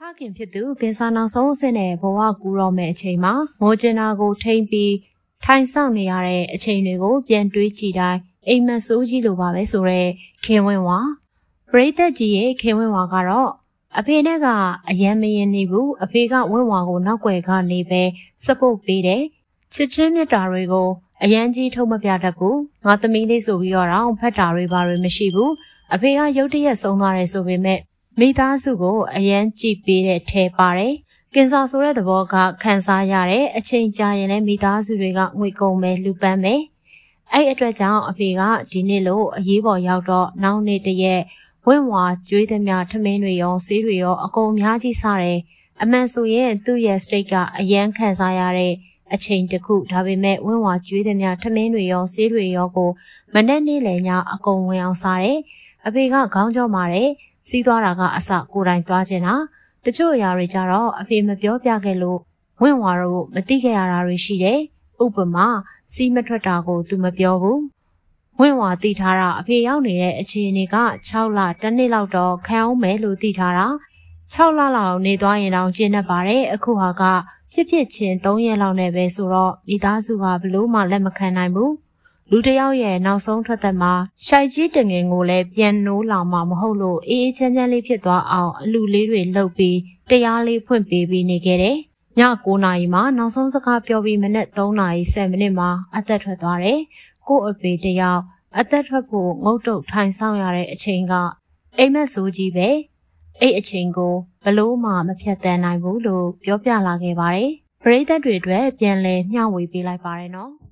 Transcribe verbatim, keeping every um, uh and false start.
ခင်ဖြစ်သူကင်ဆာနောက်ဆုံးအဆင့်နဲ့ဘဝကူတော့မယ့်အချိန်မှာမောကျင်နာကိုထိမ့်ပြီးထိုင်ဆောင်နေရတဲ့အချိန်တွေကိုပြန်တွေးကြည့်တိုင်းအိမ်မက်ဆိုးကြီးလိုပါပဲဆိုတော့ခင်ဝင်းဝါပရိသတ်ကြီးရဲ့ခင်ဝင်းဝါကတော့အဖေနဲ့ကအယံမရင်နေဘူးအဖေကဝင်းဝါကိုနောက်ွယ်ကနေပဲစပုတ်ပေးတယ်ချစ်ချင်းမြတ်တာတွေကိုအယံကြီးထုတ်မပြတတ်ဘူးငါသမီးလေးဆိုပြီးတော့ဖတ်တာတွေပါတွေမရှိဘူးအဖေကရုတ်တရက်ဆုံးသွားတယ်ဆိုပေမဲ့မိသားစုကိုအယံကြည့်ပေးတဲ့ထဲပါတယ်ကင်ဆာဆိုတဲ့သဘောကခံစားရတဲ့အချိန်ကြာရင်လည်းမိသားစုတွေကငွေကုန်မယ်လူပန်းမယ်အဲ့အတွက်ကြောင့်အဖေကဒီနေ့လို့အရေးပေါ်ရောက်တော့နောက်နေ့တရက်ဝင့်ဝါကျွေးသမျှထမင်းတွေရောဆေးတွေရောအကုန်အများကြီးစားတယ်အမှန်ဆိုရင်သူ့ရဲ့စတိတ်ကအယံခံစားရတဲ့အချိန်တစ်ခုဒါပေမဲ့ဝင့်ဝါကျွေးသမျှထမင်းတွေရောဆေးတွေရောကိုမနဲ့နေ့လည်ညအကုန်ဝင်အောင်စားတယ်အဖေကခေါင်းကြောမာတယ်စီးသွားတာကအစကိုယ်တိုင်သွားခြင်းတာတချို့အရာတွေကြတော့အဖေမပြောပြခဲ့လို့ဝင့်ဝါတော့မသိခဲ့ရတာတွေရှိတယ်ဥပမာစီးမထွက်တာကိုသူမပြောဘူးဝင့်ဝါသိထားတာအဖေရောက်နေတဲ့အခြေအနေက၆လတစ်နှစ်လောက်တော့ခံအောင်မယ်လို့သိထားတာ၆လလောက်နေသွားရင်တော့ကျင်းနေပါတယ်အခုဟာကဖြစ်ဖြစ်ချင်း၃ရက်လောက်နဲ့ပဲဆိုတော့မိသားစုကဘလို့မှလက်မခံနိုင်ဘူးလူတယောက်ရဲ့နောက်ဆုံးထွက်သက်မှာရှိုက်ကြီးတငင်ကိုလည်းပြန်နိုးလာမှာမဟုတ်လို့အေးအေးချမ်းချမ်းလေးဖြစ်သွားအောင်အလူလေးတွေလှုပ်ပြီးတရားလေးဖွင့်ပေးပြီးနေခဲ့တယ်။ည၉နာရီမှာနောက်ဆုံးစကားပြောပြီးမနက်၃နာရီ၁၀မိနစ်မှာအသက်ထွက်သွားတယ်။ကို့အဖေတယောက်အသက်ထွက်ဖို့ငုတ်တုတ်ထိုင်ဆောင်ရတဲ့အချိန်ကအိမ်မက်ဆိုးကြီးပဲ။အဲ့အချိန်ကိုဘလို့မှမဖြတ်သန်းနိုင်ဘူးလို့ပြောပြလာခဲ့ပါတယ်။ပရိသတ်တွေအတွက်ပြန်လဲမျှဝေပေးလိုက်ပါတယ်နော်။